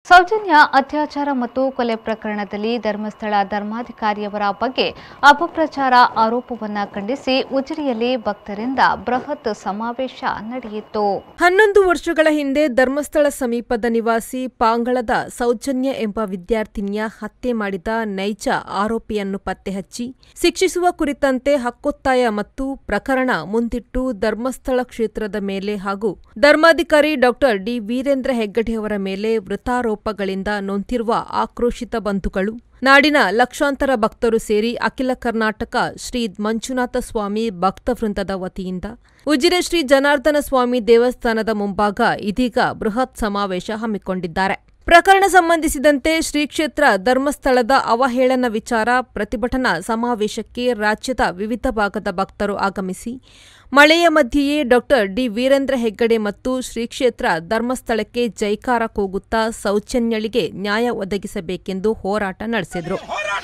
ಸೌಜನ್ಯ ಅತ್ಯಾಚಾರ ಮತ್ತು ಕೊಲೆ ಪ್ರಕರಣದಲ್ಲಿ ಧರ್ಮಸ್ಥಳ ಧರ್ಮಾಧಿಕಾರಿಯವರ ಬಗ್ಗೆ ಅಪಪ್ರಚಾರ ಆರೋಪವನ್ನು ಖಂಡಿಸಿ ಉಜಿರೆಯಲ್ಲಿ ಭಕ್ತರಿಂದ ಬೃಹತ್ ಸಮಾವೇಶ ನಡೆಯಿತು. 11 ವರ್ಷಗಳ ಹಿಂದೆ ಧರ್ಮಸ್ಥಳ ಸಮೀಪದ ನಿವಾಸಿ ಪಾಂಗಳದ ಸೌಜನ್ಯ ಎಂಬ ವಿದ್ಯಾರ್ಥಿನಿಯ ಹತ್ಯೆ ಮಾಡಿದ ನೈಜ ಆರೋಪಿಯನ್ನು ಪತ್ತೆ ಹಚ್ಚಿ ಶಿಕ್ಷಿಸುವ ಕುರಿತಂತೆ ಹಕ್ಕೊತ್ತಾಯ ಮತ್ತು ಪ್ರಕರಣ ಮುಂದಿಟ್ಟು ಧರ್ಮಸ್ಥಳ ಕ್ಷೇತ್ರದ ಮೇಲೆ ಹಾಗೂ ಧರ್ಮಾಧಿಕಾರಿ ಡಾ ಡಿ ವೀರೇಂದ್ರ ಹೆಗ್ಗಡೆಯವರ ಮೇಲೆ ವೃತ್ತಾರೋಪಗಳಿಂದ ನೊಂದಿರುವ ಆಕ್ರೋಶಿತ ಬಂಧುಗಳು, ನಾಡಿನ ಲಕ್ಷಾಂತರ ಭಕ್ತರು ಸೇರಿ ಅಖಿಲ ಕರ್ನಾಟಕ ಶ್ರೀ ಮಂಜುನಾಥ ಸ್ವಾಮಿ ಭಕ್ತವೃಂದದ ವತಿಯಿಂದ ಉಜಿರೆ ಶ್ರೀ ಜನಾರ್ದನ ಸ್ವಾಮಿ ದೇವಸ್ಥಾನದ ಮುಂಭಾಗ ಇದೀಗ ಬೃಹತ್ ಸಮಾವೇಶ ಹಮ್ಮಿಕೊಂಡಿದ್ದಾರೆ. ಪ್ರಕರಣ ಸಂಬಂಧಿಸಿದಂತೆ ಶ್ರೀ ಕ್ಷೇತ್ರ ಧರ್ಮಸ್ಥಳದ ಅವಹೇಳನ ವಿಚಾರ ಪ್ರತಿಭಟನಾ ಸಮಾವೇಶಕ್ಕೆ ರಾಜ್ಯದ ವಿವಿಧ ಭಾಗದ ಭಕ್ತರು ಆಗಮಿಸಿ ಮಳೆಯ ಮಧ್ಯೆಯೇ ಡಾ ಡಿ ವೀರೇಂದ್ರ ಹೆಗ್ಗಡೆ ಮತ್ತು ಶ್ರೀ ಕ್ಷೇತ್ರ ಧರ್ಮಸ್ಥಳಕ್ಕೆ ಜೈಕಾರ ಕೂಗುತ್ತಾ ಸೌಜನ್ಯಳಿಗೆ ನ್ಯಾಯ ಒದಗಿಸಬೇಕೆಂದು ಹೋರಾಟ ನಡೆಸಿದರು.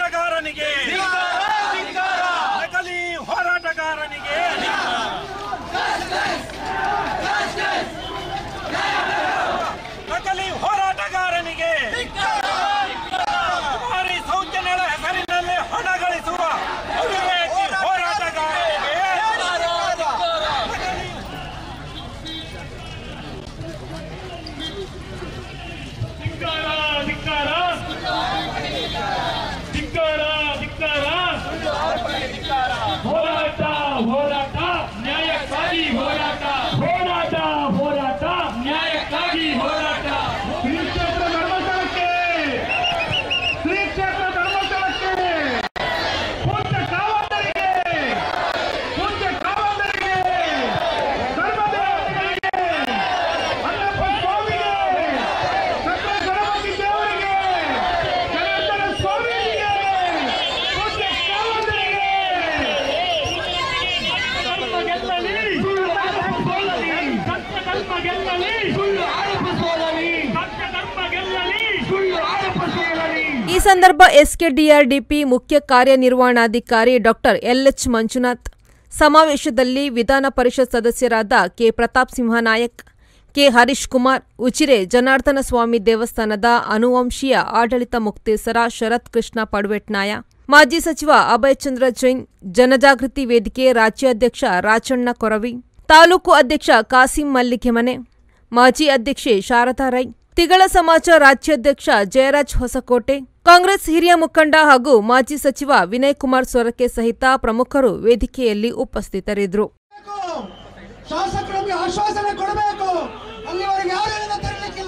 ಈ ಸಂದರ್ಭ ಎಸ್ಕೆಡಿಆರ್ಡಿಪಿ ಮುಖ್ಯ ಕಾರ್ಯನಿರ್ವಹಣಾಧಿಕಾರಿ ಡಾ ಎಲ್ಎಚ್ ಮಂಜುನಾಥ್, ಸಮಾವೇಶದಲ್ಲಿ ವಿಧಾನ ಪರಿಷತ್ ಸದಸ್ಯರಾದ ಕೆ ಪ್ರತಾಪ್ ಸಿಂಹ ನಾಯಕ್, ಕೆ ಹರೀಶ್ ಕುಮಾರ್, ಉಜಿರೆ ಜನಾರ್ದನ ಸ್ವಾಮಿ ದೇವಸ್ಥಾನದ ಅನುವಂಶೀಯ ಆಡಳಿತ ಮುಕ್ತೇಸರ ಶರತ್ ಕೃಷ್ಣ ಪಡ್ವೆಟ್ನಾಯ, ಮಾಜಿ ಸಚಿವ ಅಭಯಚಂದ್ರ ಜೈನ್, ಜನಜಾಗೃತಿ ವೇದಿಕೆ ರಾಜ್ಯಾಧ್ಯಕ್ಷ ರಾಜಣ್ಣ ಕೊರವಿ, ತಾಲೂಕು ಅಧ್ಯಕ್ಷ ಕಾಸಿಂ ಮಲ್ಲಿಗೆಮನೆ, ಮಾಜಿ ಅಧ್ಯಕ್ಷೆ ಶಾರದಾ ರೈ, ತಿಗಳ ಸಮಾಜ ರಾಜ್ಯಾಧ್ಯಕ್ಷ ಜಯರಾಜ್ ಹೊಸಕೋಟೆ, ಕಾಂಗ್ರೆಸ್ ಹಿರಿಯ ಮುಖಂಡ ಹಾಗೂ ಮಾಜಿ ಸಚಿವ ವಿನಯ್ ಕುಮಾರ್ ಸೊರಕೆ ಸಹಿತ ಪ್ರಮುಖರು ವೇದಿಕೆಯಲ್ಲಿ ಉಪಸ್ಥಿತರಿದ್ದರು. ಶಾಸಕರಿಗೆ ಆಶ್ವಾಸನೆ ಕೊಡಬೇಕು. ಅಲ್ಲಿವರೆಗೆ ಯಾರು ತೆರಲಿಕ್ಕಿಲ್ಲ.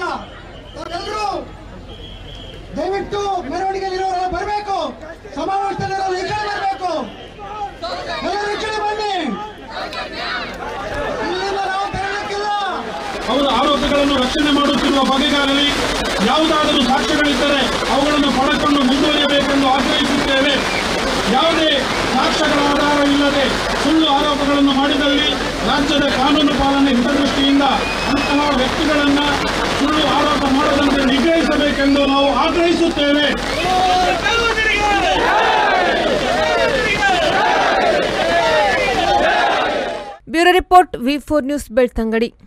ದಯವಿಟ್ಟು ಮೆರವಣಿಗೆಯಲ್ಲಿರೋರೆಲ್ಲ ಬರಬೇಕು. ಸಮಾವೇಶದಲ್ಲಿರೋರು ಈ ಕಡೆ ಬರಬೇಕು. ಎಲ್ಲರೂ ಈ ಕಡೆ ಬನ್ನಿ. ಇಲ್ಲಿಂದ ನಾವು ತೆರಲಿಕ್ಕಿಲ್ಲ. ಅವರ ಆರೋಪಗಳನ್ನು ರಕ್ಷಣೆ ಮಾಡುತ್ತಿರುವ ಬಗೆಗಾರರಲ್ಲಿ ಯಾವುದಾದರೂ ಸಾಕ್ಷ್ಯಗಳಿದ್ದರೆ ಅವುಗಳನ್ನು ಪಡೆದುಕೊಂಡು ಮುಂದುವರಿಯಬೇಕೆಂದು ಆಗ್ರಹಿಸುತ್ತೇವೆ. ಯಾವುದೇ ಸಾಕ್ಷ್ಯಗಳ ಆಧಾರವಿಲ್ಲದೆ ಸುಳ್ಳು ಆರೋಪಗಳನ್ನು ಮಾಡಿದಲ್ಲಿ ರಾಜ್ಯದ ಕಾನೂನು ಪಾಲನೆ ಹಿತದೃಷ್ಟಿಯಿಂದ ಅಂತಹ ವ್ಯಕ್ತಿಗಳನ್ನು ಸುಳ್ಳು ಆರೋಪ ಮಾಡದಂತೆ ನಿಗ್ರಹಿಸಬೇಕೆಂದು ನಾವು ಆಗ್ರಹಿಸುತ್ತೇವೆ. ಬ್ಯೂರೋ ರಿಪೋರ್ಟ್ ವಿ4 ನ್ಯೂಸ್ ಬೆಳ್ತಂಗಡಿ.